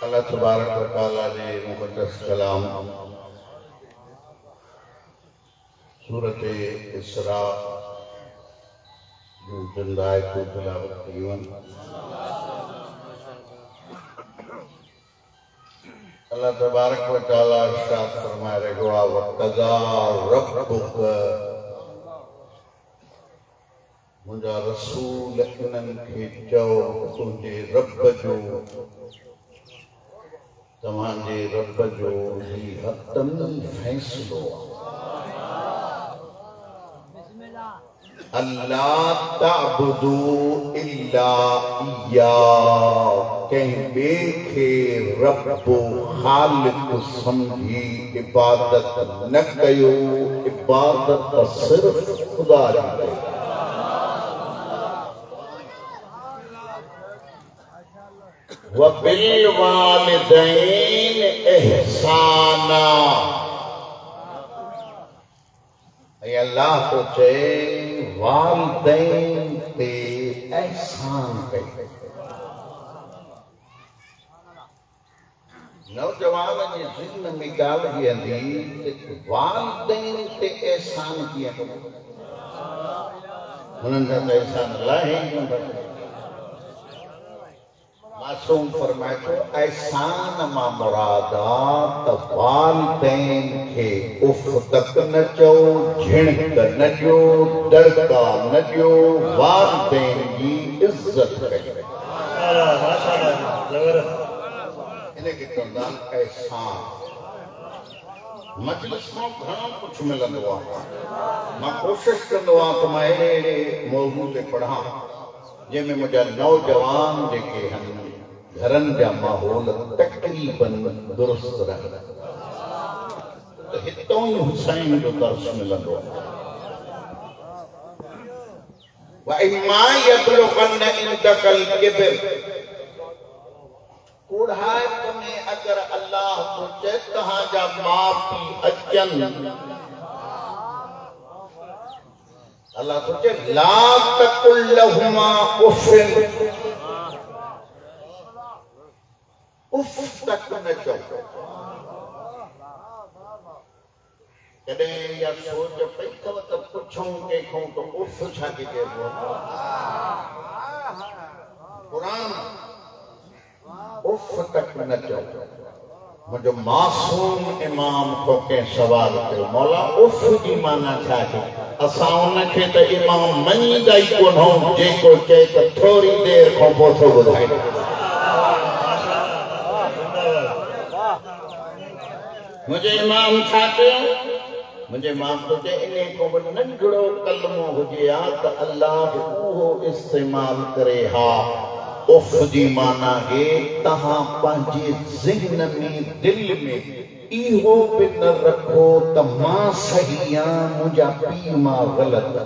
अल्लाह तबारक व तआला ने मुक़द्दस कलाम सूरत इसरा जो जिंदाए को तिलावत कयूं। अल्लाह तबारक व तआला इरशाद फरमाए रहियो आहे वक़ज़ा रब्बुक मुंहिंजा रसूल इन्हनि खे चओ तुंहिंजे रब जो तव्हांजे रब जो ही हक़नि फ़ैसिलो अल्लाह ताबुदू इल्ला इय्या कंहिं ॿिए खे रब ख़ालिक सम्झी इबादत न कयो, इबादत सिर्फ़ ख़ुदा जी कयो। वबिल वालिदैन इहसाना अल्लाह तो चए वालिदैन ते एहसान कई। नौजवान जी ज़िंदगी में ॻाल्हि बीहंदी वालिदैन ते एहसान कीअं कबो, हुननि जा त एहसान लाहे ई कोन। मासूम फरमाए थो एहसान मां मुरादा त वालिदैन खे उफ़ तक न चओ, झिणक न ॾियो, दड़का न ॾियो, वालिदैन जी इज़त कयो। इनखे चवंदा आहिनि एहसान। मजलिस मां घणो कुझु मिलंदो आहे। मां कोशिशि कंदो आहियां त मां अहिड़े मौज़ू ते पढ़ां जंहिंमें मुंहिंजा नौजवान जेके आहिनि घरनि जा माहौल तक़रीबन दुरुस्त रहनि। त हितां ई हुसैन जो दर्स मिलंदो आहे। व इम्मा यबलुगन्न इंदकल किब्र कुड़ाइप में अगर अल्लाह तो चए तव्हांजा माउ पीउ अचनि, अल्लाह तो चए ला तकुल लहुमा उफ़िन, उफ़ तक न चओ। कॾहिं इहा सोच पई अथव त पुछूं कंहिंखां त उफ़ छा थी चइबो? क़ुरान उफ़ तक न चओ। मुंहिंजो मासूम इमाम को कंहिं सवाल कयो मौला उफ़ जी माना छा आहे? असां उनखे त इमाम मञींदा ई कोन आहियूं जेको चए त थोरी देरि खां पोइ थो ॿुधाए। मुझे इमाम छा कयो? मुझे इमाम तो चए इन को नंढड़ो कलमो हुजे हा त अल्लाह उहो इस्तेमाल करे हा। उफ़ जी माना है तहां पंहिंजे ज़हन में दिल में इहो बि न रखो त मां सही आहियां, मुंहिंजा पीउ मां ग़लति।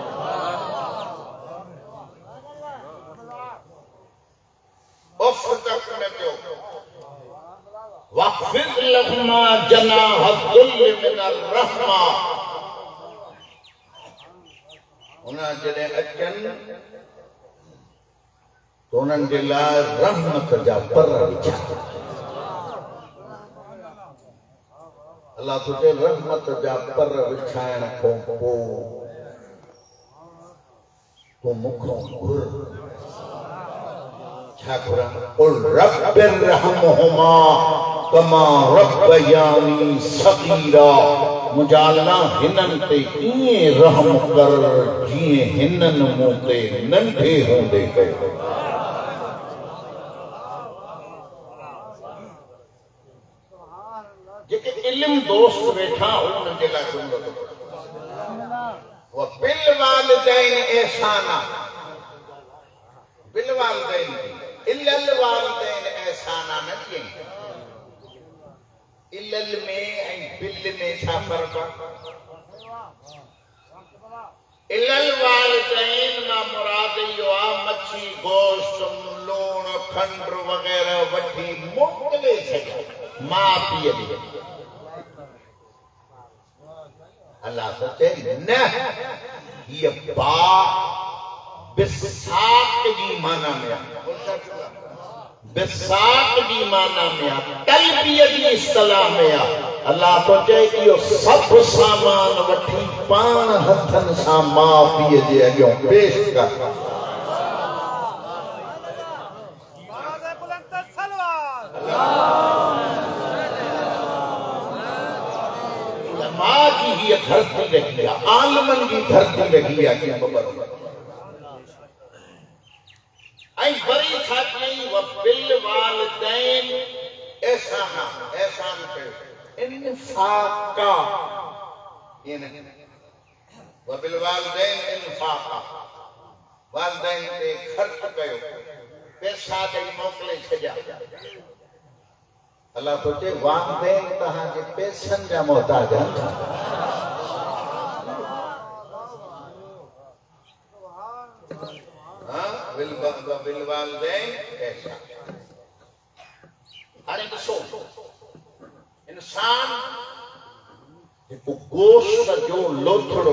उफ़ तक न चओ। वक़्फ़िज़ लहुमा जनाह ज़ुल्ल मिनर रहमा। उन्हनि जॾहिं अचनि तो उन्हनि जे लाइ रहमत जा पर विछा। अल्लाह तो चए रहमत जा पर विछाइण खां पोइ तूं मूंखां घुर। छा घुरां? क़ुल रब्बिरहमहुमा कमा रब्बयानी सगीरा। मुंहिंजा अल्लाह हिननि ते ईअं रहम कर जीअं हिननि मूं ते नंढे हूंदे कयो। जेके इल्म दोस्त वेठा उन्हनि जे लाइ जुमलो थो पढ़ां। व बिल वालिदैन एहसाना। बिल वालिदैन इल्लल वालिदैन एहसाना न चई। इल्लल में ऐं बिल में छा फ़र्क़ आहे? इल्लल वालिदैन मां मुराद इहो आहे मच्छी गोश्त लूण खंड वग़ैरह वठी मोकिले छॾियो माउ पीउ खे। अल्लाह तो चए न ये बा बिसात की माना में बिसात दी माना में आ, तलबियत दी इस्तिलाह में आ। अल्लाह तो चए इहो सब सामान वठी पान हथन सां मां पीउ जे अॻियों पेश कर। मां की ही धरती लगी है, आलमन की धरती लगी है कि बबर आई बड़ी छाती व बिल वालिदैन एहसान कयो इनफाका ये नहीं व बिल वालिदैन इनफाका वालिदैन ते खर्च कयो पैसा दे मोकले छजा। अल्लाह तो चे वालिदैन तहां जे पैसन जा मोहताज बिल वालिदैन ऐसा। हाणे ॾिसो इंसान जेको गोश्त जो लोथड़ो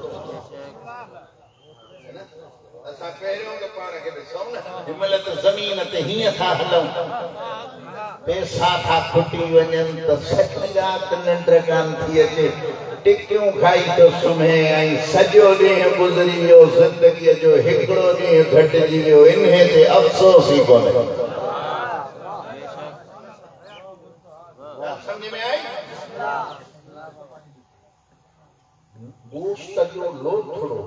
असां पहिरियों त पाण खे ॾिसूं न हिनमहिल त ज़मीन ते हीअं था हलूं पैसा था खुटी वञनि त सची रात निंड कान थी अचे टिकियूं खाई तो सुम्हे ऐं सॼो ॾींहुं गुज़री वियो ज़िंदगीअ जो हिकिड़ो ॾींहुं घटिजी वियो इन्हे ते अफ़सोस ई कोन्हे। समझ में आई? गोश्त जो लोथड़ो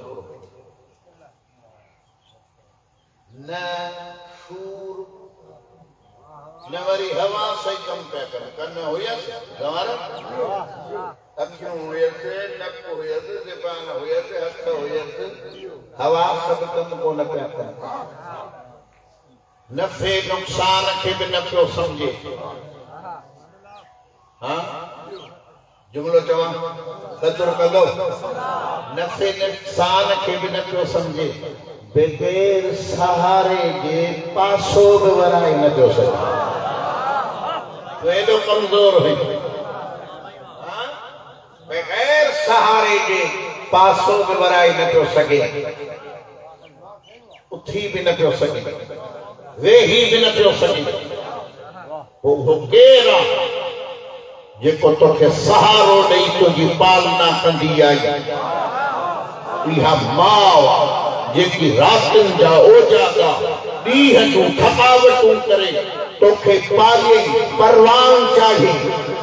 न शूर न वरी हवा सही कम पिया कनि कन हुयसि गंवार अखियूं हुयसि नक हुयसि ज़बान हुयसि हथ हुयसि हवा सभु कम कोन पिया कनि नफ़े नुक़सान खे बि न पियो सम्झे। हाँ जुमलो चवां कदुर कंदो नफ़े नुक़सान खे बि न पियो सम्झे बग़ैर सहारे जे पासो बि वराए न पियो सघे एॾो कमज़ोर हुई। बग़ैर सहारे जे पासो बि वराए न पियो सघे उथी बि न पियो सघे वेही बि न पियो सघे। वो केरु आहे जेको तोखे सहारो ॾेई तुंहिंजी पालना कंदी आई इहा माउ जेकी रातिनि जा ओजागा ॾींहं जूं थकावटूं करे तोखे पाले परवान चाहे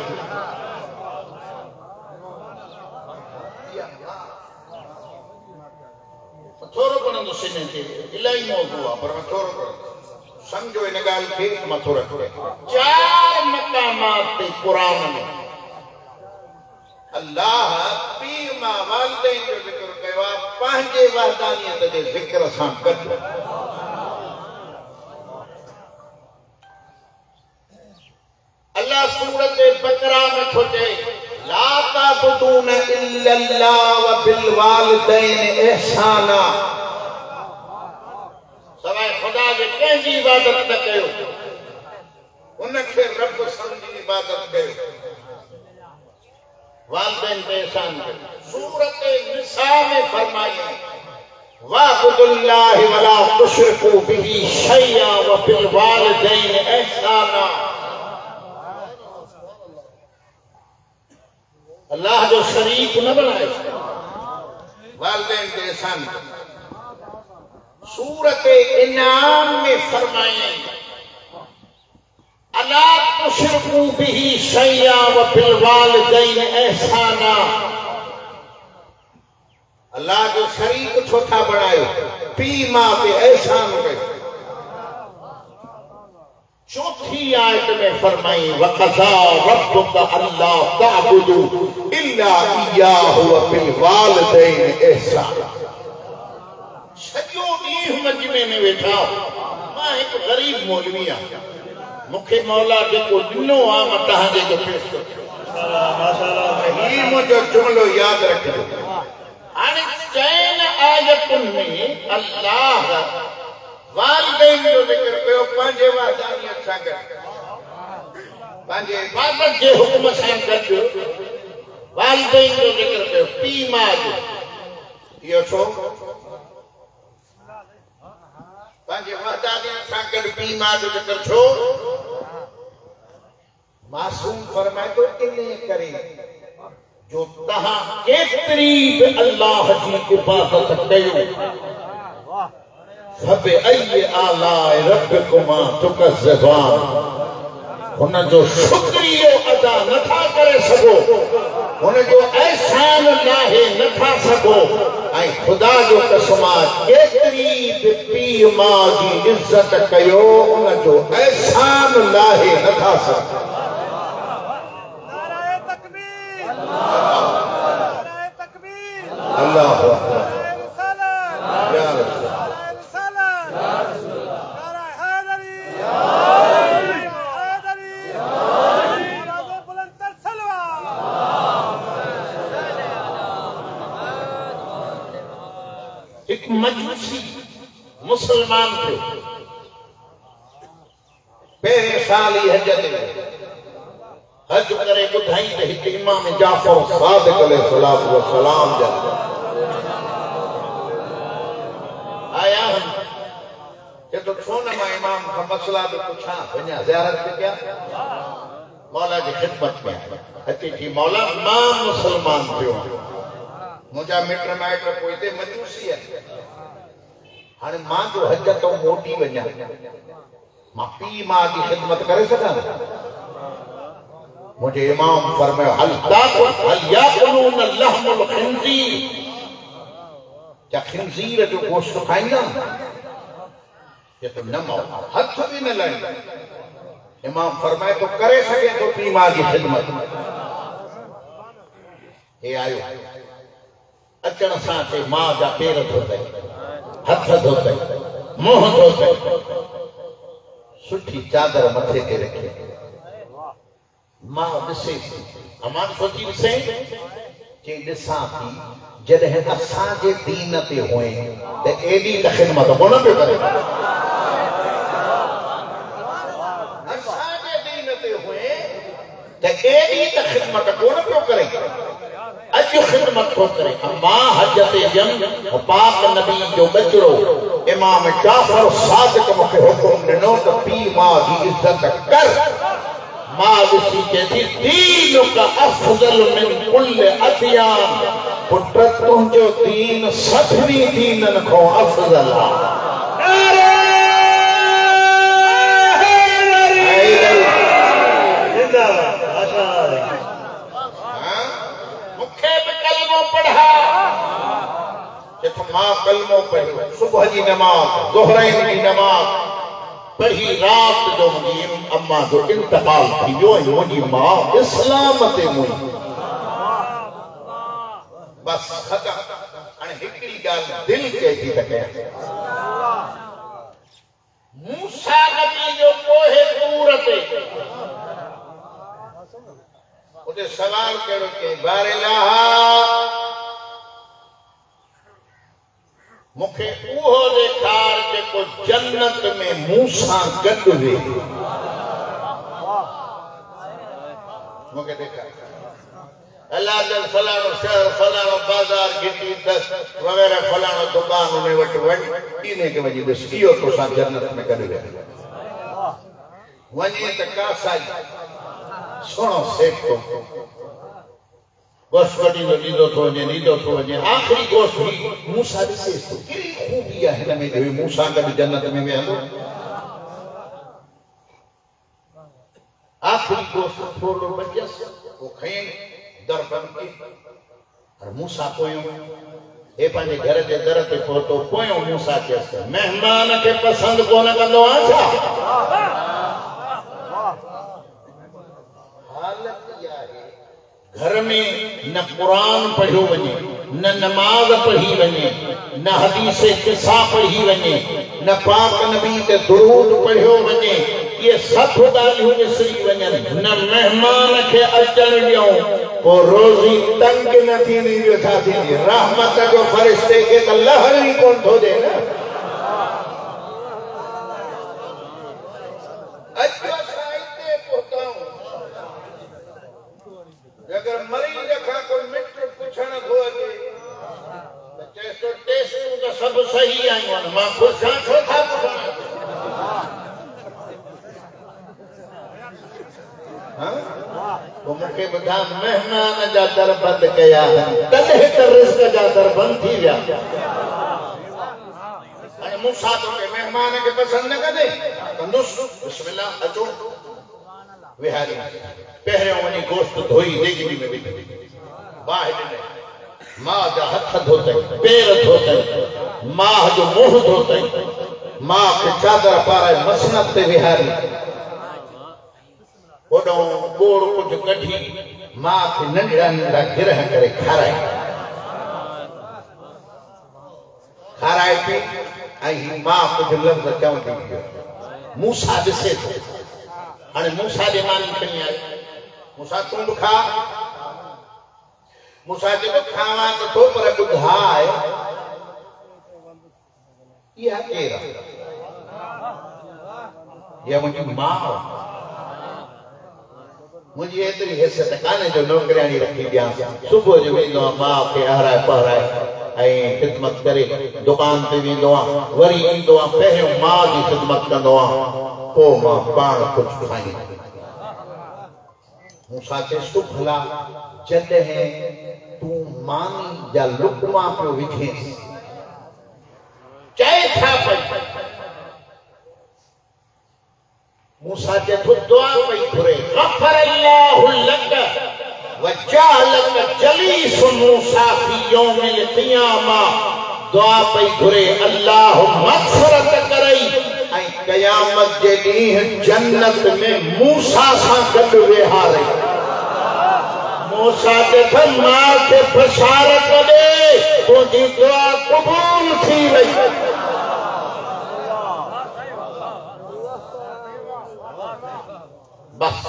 थोरो घणो सिने ते इलाही मौज़ू आहे पर थोरो घणो समझो इन ॻाल्हि खे मथो रखो। 4 मक़ामात ते क़ुरान में अल्लाह पीर मां वालिदैन जो ज़िक्र कयो आहे पंहिंजे वहदानियत जे ज़िक्र सां गॾु। अल्लाह सूरत बकरा में थो चए ला ताबुदून इल्लल्लाह व बिल वालिदैन इहसाना सवाइ खुदा जे कंहिंजी इबादत न कयो उनखे रब सम्झी इबादत कयो वालिदैन ते एहसान कयो। सूरत निसा में फरमाया वाबुदुल्लाहि वला तुशरिकू बिही शैया व बिल वालिदैन इहसाना। अल्लाह जो शरीक न बनाए वालिदैन ते एहसान कयो। सूरत इनाम में फरमाया अला तुशरिकू बिही शैया व बिल वालिदैन इहसाना। अल्लाह जो शरीक छो था बणायो पीउ मां ते एहसान कयो। चौथी आयत में फरमाई वक़ज़ा रब्बुका अल्ला तअबुदू इल्ला इय्याहु व बिल वालिदैन इहसाना। सॼो ॾींहुं मजमे में वेठा मां हिकु ग़रीब मौलवी आहियां मूंखे मौला जेको ॾिनो आहे मां तव्हांजे जो पेश कयो ही मुंहिंजो जुमिलो यादि रखिजो। हाणे 4 आयतुनि में अल्लाह वालिदैन जो ज़िक्र कयो पंहिंजे वहदानियत सां गॾु पंहिंजे इबादत जे हुक्म सां गॾु वालिदैन जो ज़िक्र कयो पीउ माउ जो। इहो छो पंहिंजे वहदानियत सां गॾु पी मां जो जिक्र छो मासूम फरमाए तो इने करे जो तहां केतरी बि अल्लाह जी इबादत कयो फबे अय आलाए रब्बिकुमा तुकज़्ज़बान हुन जो शुक्रियो अदा नथा करे सघो हुन जो एहसान लाहे नथा सघो ऐं खुदा जो कसमा केतरी बि पीउ मां जी इज्जत कयो हुन जो एहसान लाहे नथा सघो अल्लाह एक मजूसी मुसलमान थे पहिरें साल ही हज ते हज करे ॿुधाई त हिकु इमाम जाफर सादिक अलैहिस्सलातु वस्सलाम जा आया हम के तो छो न मां इमाम का मसला भी पुछा वञा ज़ियारत पे क्या मौला जी खिदमत में अची थी मौला मां मुसलमान थियो मुझा मिट माइट कोई ते मजूसी है हाने मां जो हज तो मोटी वञा मां पी मां की खिदमत करे सका मुझे इमाम फरमायो हल याकुलून लहमुल खिंजीर क्या खिंजीर जो गोश्त खाईंदा ये तो न मौला हथ भी न लगे इमाम फरमाए तो करे सके तो पी मां की खिदमत हे आयो अचण सां ते मां जा पेर धोते हथ धोते मुंह धोते सुठी चादर मथे ते रखे मां ॾिसे अमान सोची ॾिसे जे ॾिसां थी जॾहिं असांजे दीन ते हुए त एॾी त ख़िदमत कोन पियो करे असांजे दीन ते हुए त एॾी त ख़िदमत कोन पियो करे अॼु ख़िदमत थो करे मां हज ते ॼम पाक नबी जो बचड़ो इमाम जाफर सादिक मूंखे हुकुम ॾिनो त पीउ मां जी इज़त कर मां ॾिसी चए थी दीनुक अफ़ज़ल मिन कुल्ल अदयान पुट तुंहिंजो दीन सभिनी दीननि खां अफ़ज़ल आहे मूंखे बि कलमो पढ़ा मां कलमो पढ़ियो सुबह जी नमाज़ ज़ोहरैन जी नमाज़ पढ़ी रात जो मुंहिंजी अम्मा जो इंतकाल थी वियो ऐं मुंहिंजी मां इस्लाम ते मुई बस ख़तम हाणे हिकिड़ी ॻाल्हि दिलि चए थी त कयां मूसा नबी जो कोहे तूर ते उते सवाल कहिड़ो कयईं बारिलाहा मुखे उहो ॾेखार जेको जन्नत में मूसां गॾु वे मूंखे ॾेखार अल्लाह जल फलाणो शहर फलाणो बाज़ार गिटी दस वग़ैरह फलाणो दुकान उन वटि वञ इने खे वञी ॾिस इहो तोसां जन्नत में गॾु वे वञी त का साई सुहिणो सेठ तो गोश्त वॾी नींदो थो वञे आख़िरी गोश्त ही मूसा ॾिसेसि थो कहिड़ी खूबी आहे हिन में जो मूसा गॾु जन्नत में वेहंदो आख़िरी गोश्त थोरो बचियसि वो खयईं दर बंदि कई पर मूसा पोयों हे पंहिंजे घर जे दर ते पहुतो पोयों मूसा चयसि महिमान खे पसंदि कोन कंदो आहे छा हालत इहा आहे घर में न कुरान पढ़ियो वञे न नमाज पढ़ी वञे न हदीस किस्सा पढ़ी वञे न पाक नबी ते दुरूद पढ़ियो वञे ये सभु ॻाल्हियूं विसरी वञनि न महिमान खे अचण ॾियूं पोइ रोज़ी तंग न थींदी ॿियो छा थींदी रहमत जो फ़रिश्ते खे त लहर ई कोन थो ॾिए न अगर मरीज का कोई मित्र पूछण थो अचे त चए थो टेस्ट त सभु सही आहियूं आहिनि मां पुछां छो था पुछां हाँ वो मुखे बुधा मेहमान जा दर बंद कया तदे त रिज़्क़ जा दर बंद थी विया अने मूसा तो के मेहमान के पसंद न कदे कंदुस बिस्मिल्लाह अचो विहारी पहरे वनी गोश्त धोई देगड़ी में बिठ बाहिर ने मां जा हथ धोते पैर धोते मां जो मुंह धोते मां के चादर पारे मसनत ते विहारी ओडो गोड़ कुछ कढी मां के नंढड़ा नंढड़ा गिरह करे खाराए पी आई मां कुछ लफ्ज चवंदी मूसा दिसे तो हाने मूसा जे मानी खणी आई मूसा तू खा मूसा जे को खावा तो तो पर बुधाए या केरा या मुझी मां मुझे एतरी हैसियत काने जो नौकरियानी रखी दिया सुबह जो वेंदो मां के हराए पहराए आई खिदमत करे दुकान पे वेंदो वरी ईंदो पहले मां की खिदमत कंदो पो मां पाण कुछ खाई मूसा के तू भला जदे है तू मानी जा लुकमा पे विखे चाहे था मूसा के तो दुआ पई करे गफरल्लाहु लक वजअलक जलीस मूसा फी यौमिल क़ियामा दुआ पई करे अल्लाह मग़फ़िरत करई ऐं क़यामत जे ॾींहुं जन्नत में मूसा सां गॾु वेहारे मूसा ते मां खे बशारत ॾे तुंहिंजी दुआ क़बूल थी वई बस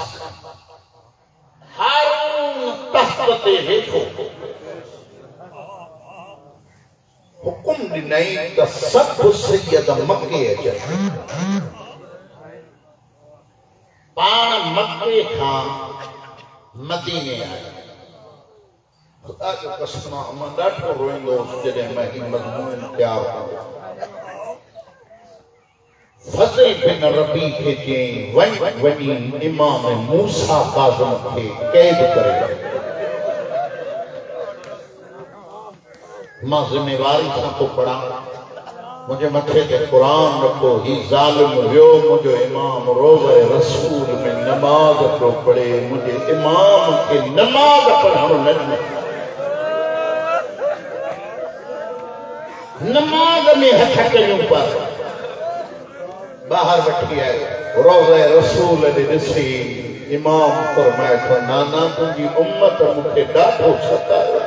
हारून तख्त ते वेठो हुकुम ॾिनई त सभु सैयद मके अचनि पाण मके खां मदीने आया खुदा जो कसम मां ॾाढो रोईंदो हुउसि जॾहिं मां ही मज़मून तयारु कयो फज़ल बिन रबी के चई वनी इमाम मूसा काज़िम के कैद करे मां जिम्मेवारी सां तो पढ़ा मुझे मथे ते कुरान रखो ही जालिम वियो मुझो इमाम रोज़े रसूल में नमाज तो पढ़े मुझे इमाम के नमाज पढ़ण न नमाज में हथ कयूं पर बाहर वठी आए रोज़े रसूल ने ॾिसी इमाम फरमाए थो नाना तुंहिंजी उम्मत मूंखे ॾाढो सतायो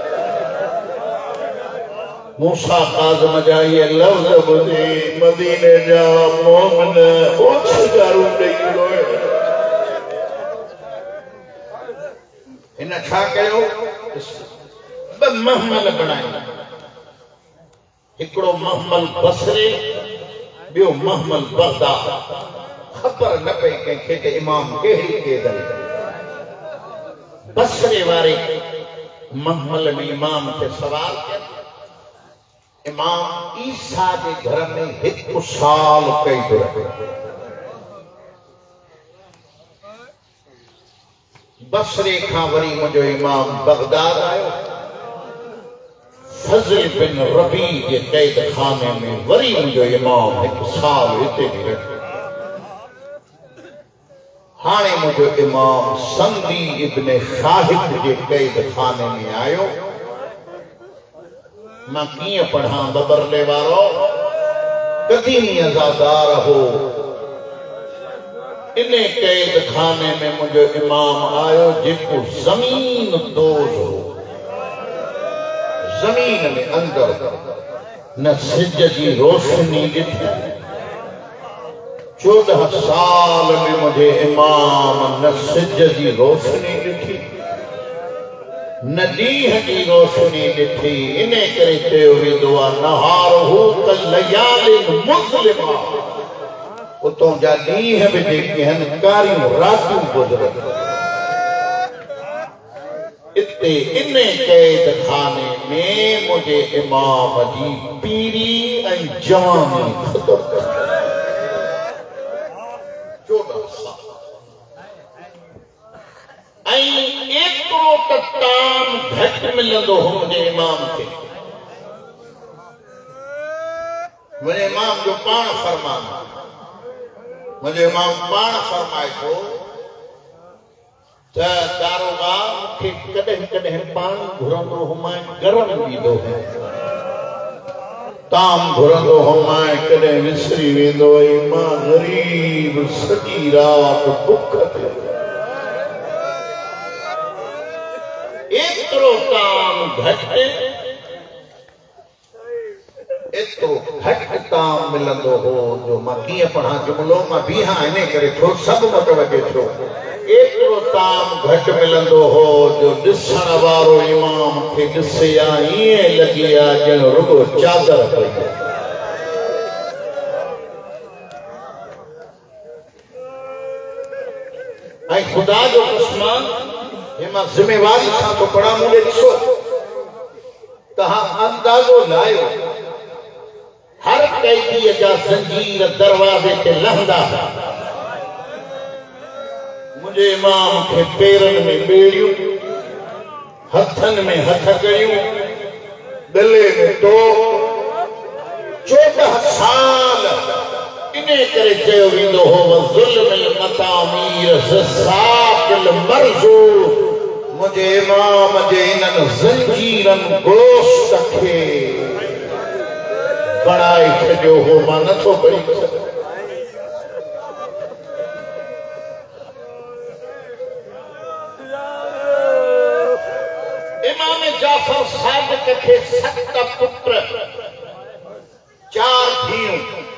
मूसा काज़िम जा ये लफ्ज़ ॿुधी मदीने जा मोमिन ओछ जारू ॾेई रोए हिन छा कयो ॿ महमल बनाया हिकिड़ो महमल बसरे बियो महमल बगदाद खबर न पई कंहिंखे त इमाम कहिड़ी कैद में बसरे वारे महमल में इमाम खे सवाल कयो इमाम ईसा के घर में 1 साल कैद रहे बसरे खां वरी मुझो इमाम बगदाद आयो फज़ल बिन रबी के कैद खाने में वरी मुझो इमाम 1 साल हिते भी रहे हाणे मुझो इमाम संदी इब्न शाहिद के कैद खाने में आयो मां किए पढ़ा बबरले वारो कदीमी अज़ादार हो इन्हें कैद खाने में मुझो इमाम आयो जिको जमीन दोज हो जमीन में अंदर न सिज की रोशनी ॾिठी 14 साल में मुझे इमाम न सिज की रोशनी ॾिठी न ॾींहं की रोशनी ॾिठी इन करे चयो वेंदो आहे नहारहू कलयालिन मुज़लिमा उतों जा ॾींहं बि जेके आहिनि कारियूं रातियूं गुज़रनि इते इन कैद खाने में मुझे इमाम जी पीरी ऐं जवानी ख़तम 14 साल ताम घट मिलंदो हो मुझे इमाम के मुझे इमाम जो पान फरमान मुझे इमाम पान फरमाए थो त दारोगा के कॾहिं कॾहिं पान घुरंदो हो मां गरम ॾींदो हो ताम घुरंदो हो मां कॾहिं विसरी वेंदो हुई मां ग़रीब सॼी रात बुख ते एतिरो ताम घटि एतिरो घटि ताम मिलंदो हो जो मां कीअं पढ़ां जुमिलो मां बीहां इन करे थो सभु मतवजे थियो एतिरो ताम घटि मिलंदो हो जो ॾिसण वारो इमाम खे ॾिसे या ईअं लॻे आ ॼण रुॻो चादर पई ऐं ख़ुदा जो कसमान मां ज़िम्मेवारी सां थो पढ़ां मूंखे ॾिसो तव्हां अंदाज़ो लायो हर कैदीअ जा ज़ंजीर दरवाज़े ते लहंदा मुझे इमाम के पेरन में बेड़ियों हथन में हथकड़ियों गले में तो 14 साल इने करे चयो वेंदो हो ज़ुल्म मतामीर ज़साक़िल मरज़ूर मुझे इमाम जे इन्हनि ज़ंजीरनि गोश्त खे बणाए छॾियो हो मां नथो पढ़ी सघां इमाम जाफर सादिक के 7 पुत्र 4 धीअरूं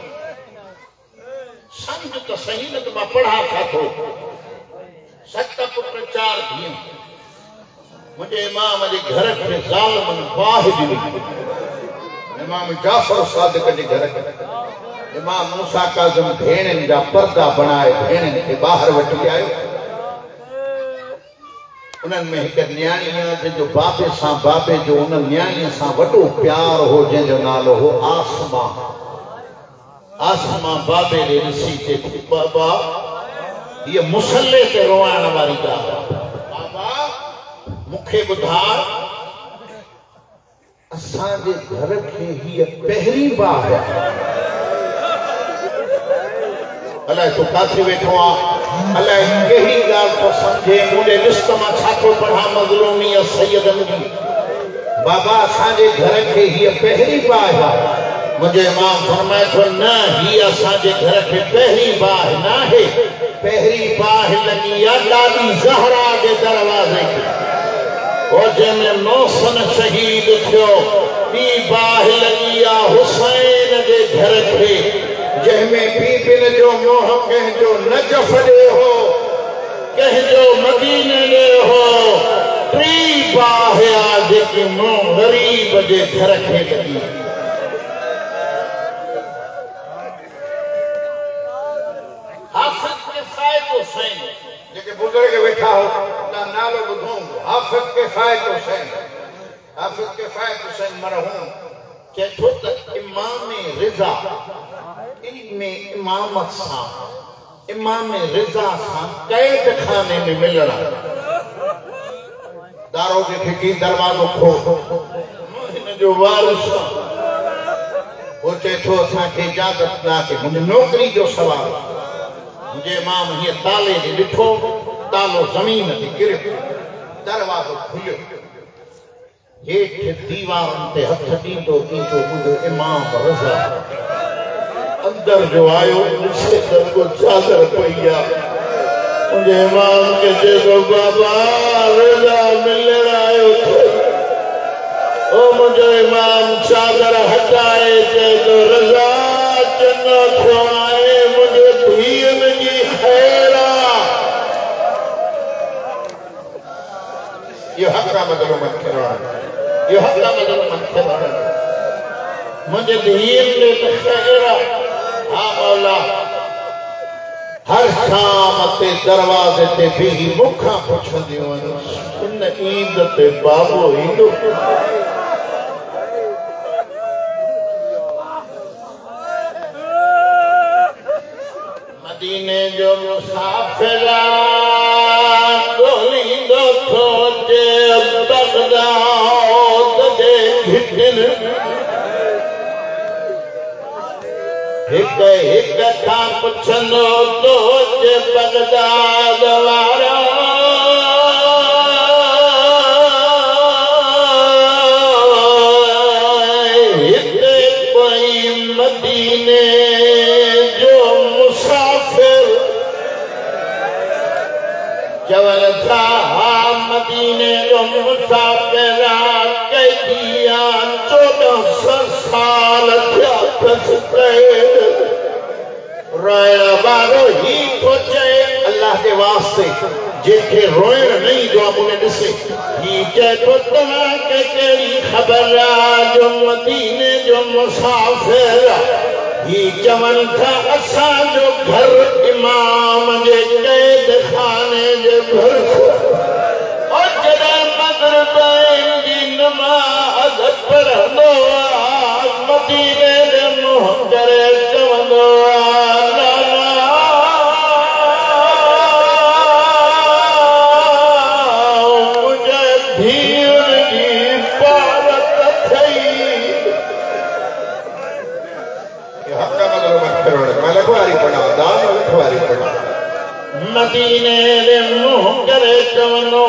समझ तो सही न तो मां पढ़ा था थो 7 पुत्र 4 धीअरूं मुझे इमाम जे घर के ज़ालिमन बाहि ॾिनी इमाम जाफर सादिक जे घर के इमाम मूसा काज़िम भेणनि जा पर्दा बनाए भेणनि खे ॿाहिरि वठी आयो उन्हनि में हिकु न्याणी जंहिंजो बाबे जो उन न्याणीअ सां वॾो प्यार हो जंहिंजो नालो हो आसमा आसमा बाबे ॾे ॾिसी चए थी बाबा हीअ मुसले ते रोआइण वारी ॻाल्हि आहे बाबा मूंखे ॿुधाए असांजे घर खे हीअ पहिरीं बार अलाए तूं काथे वेठो आहे अलाए कहिड़ी ॻाल्हि तो समझे मुंहिंजे लिस्ट मां छा थो पढ़ां मज़लूमी सैयदनि जी बाबा असांजे घर खे हीअ पहिरीं बार आहे मुझे इमाम फरमाए थो न ही असांजे घर के पहिरीं बाह न आहे पहिरीं बाह लगी आ लाली ज़हरा के दरवाजे के और जंहिंमें मौसन शहीद थियो ॿी बाह लगी आ हुसैन के घर के जंहिंमें बीबिन जो मोह कंहिंजो नजफ ॾे हो कंहिंजो मदीने ॾे हो टी बाह आ जेकी मोह ग़रीब जे घर के लगी जेके बुजुर्ग वेठा हो ता नालो ॿुधो हाफ़िज़ किफ़ायत हुसैन मरहूम चए थो त इमाम रिज़ा इनमें इमामत सां इमाम रिज़ा सां कैद खाने में मिलण दारोगे खे की दरवाज़ो खोल हिन जो वारिस वो चए थो असांखे इजाज़त ना के मुंहिंजी नौकरी जो सवाल मुझे इमाम ये ताले ने लिखो तालो जमीन ते गिरियो दरवाज़ो खुलियो हेठि दीवारनि ते हथ ॾींदो मुंहिंजो इमाम रज़ा अंदर जो आयो ॾिसे त को चादर पई आहे मुंहिंजे इमाम खे चयो बाबा रज़ा मिलण आयो ओ मुंहिंजो इमाम चादर हटाए चए थो रज़ा चङो थियो आहे मुंहिंजे धीअनि जी ख़ैर ये हक़ मदलो मन खे ये हक़ मदलो मन खे मुंहिंजे धीअनि जो ख़ैर हा मौला हर शाम ते दरवाज़े ते बीही मूंखां पुछंदियूं आहिनि इन ईद ते बाबो ईंदो मदीने जो मुसाफिर ॻोल्हींदो थो अचे खां पुछंदो तो जे बगदाद वारा हिते कोई मदीने जो मुसाफिर चवनि था मदीने जो मुसाफिर कैदिया 1400 साल थिया अथसि रोइण वारो ही थो चए अल्लाह जे वास्ते जंहिंखे रोइण न ईंदो आहे उन ॾिसे ही चए थो तव्हांखे कहिड़ी ख़बर आहे जो मदीने जो मुसाफ़िर ही चवनि था असांजो घर इमाम जे क़ैद खाने जे भरिसां और जॾहिं मग़रिब जी नमाज़ पढ़ंदो आहे मदीने जे मुंहुं करे चवंदो मदीने रे मुंह करे चवंदो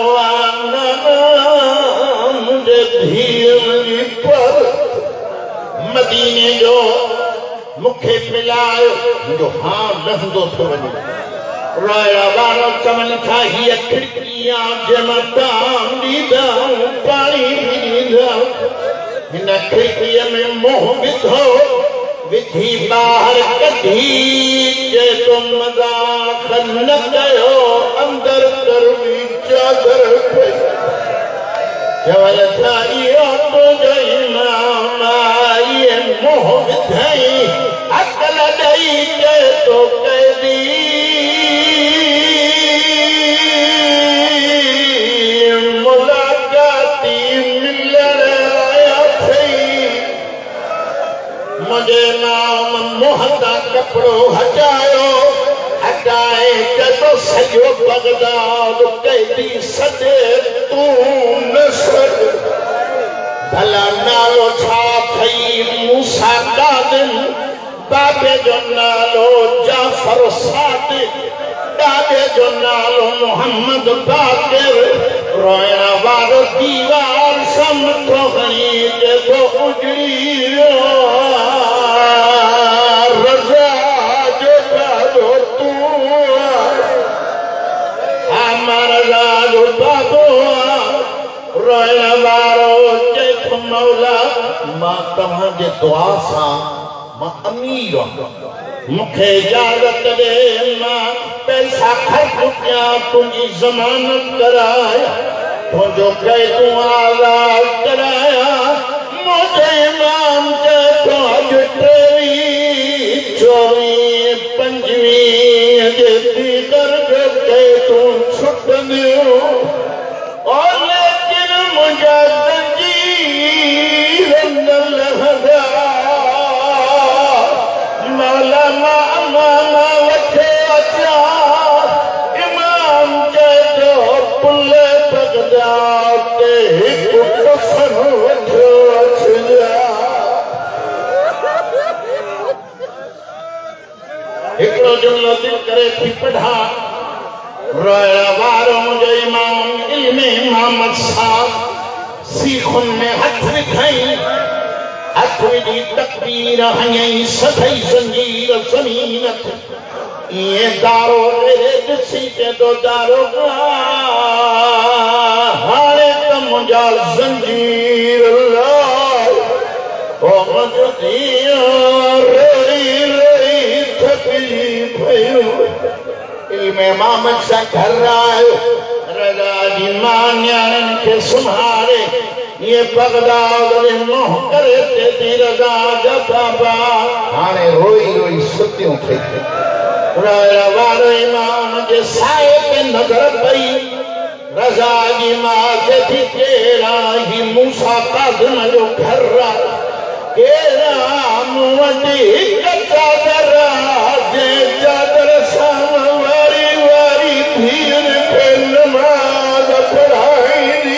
मुझे धीअ पर मदीने जो मूंखे मिलायो मुंहिंजो हां लहंदो थो वञे रोइण वारो चवनि था हीअ खिड़की आहे जंहिंमां ताम ॾींदा पाणी बि ॾींदा हिन खिड़कीअ में मुंहुं विधो विधी ॿाहिरि कढी जे तो मज़ाक़ न कयो अंदर गर्मी चादर पई चवनि था इहो तुंहिंजो इमाम इहे मुंहुं विधई अकल ॾेई जे तो कैदी मुलाक़ाती मिलण आया अथई मुझे नाम मोहता कपड़ो हटायो हटाए जदो सजो बगदाद कैदी सदे तू न सद भला नालो छा थई मूसा कादिम बाबे जो नालो जाफर सादिक दादे जो नालो मोहम्मद बाकिर रोइण वारो दीवार समथो हणी जेको उजड़ी रज़ा जो दादो तू हमारा दादो बाबो रोइण वारो जेको मौला मां तव्हांजे दुआ सां मां अमीर मूंखे इजाज़त ॾे मां पैसा ख़र्च कयां तुंहिंजी ज़मानत कराया तुंहिंजो क़ैदू आज़ाद कराया मुंहिंजो इमाम चए थो अॼु 23 24 25 जे दीदर जो क़ैदू छुटंदियूं और लेकिन मुंहिंजा ज़ंजीर न लहंदा मौला मां अमाना वठे अचा इमाम चए थो पुल बगदाद ते हिकु कफन वठो अचिजा हिकिड़ो जुमिलो दिलि करे थी पढ़ा रोइण वारो मुंहिंजो इमाम इल्मे मोहम्मद साहब सीखुनि में हथ विधई हथ विधी तकबीर हयई सधई ज़ंजीर ज़मीन ये दारो रे ॾिसी चेतो दारो हाणे त मुंहिंजा ज़ंजीर लाइ ओ मुंहिंजो धीअ रोई रोई थकिजी पियो इल्मे मोहम्मद सां घर आयो रज़ा जी मां न्याणियुनि खे सुम्हारे ये बगदाद में मोह करे ते रज़ा जा बाबा हाणे रोई रोई सुतियूं थे रोइण वारो इमाम जे साए ते नज़र पई रज़ा जी मां खे थी केरा ही मूसा काज़िम जो घर केरा मूं वटि हिकु चादर जे चादर सां वारी वारी धीअनि खे नमाज़ पढ़ाईंदी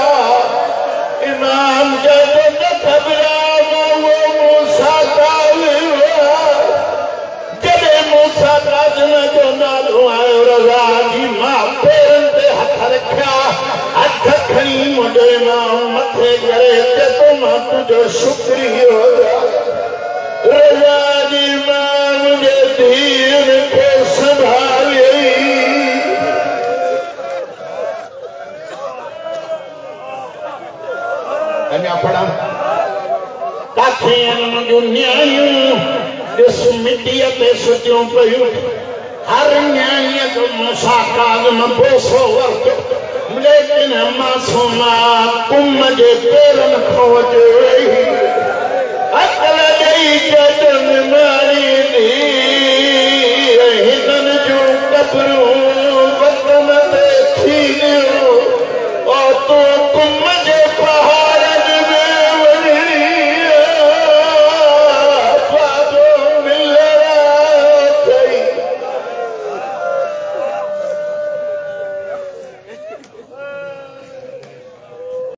इमाम जब न घबराया वो मूसा कालिम जॾहिं रज़ा जी मां पेरनि ते हथ रखिया हथ खणी मुंहिंजो इमाम मथे करे चए थो मां तुंहिंजो शुक्रियो रज़ा जी मां मुंहिंजे दीन खे संभालियई अञा पढ़ा काथे मुंहिंजूं न्याणियूं ॾिस मिटीअ ते सुतियूं पयूं हर न्याणीअ जो मुसाकाद में बोसो वरितो लेकिन मासूमा कुम जे पेरनि खां वॼे वई अकल ॾेई चइजनि मारी धी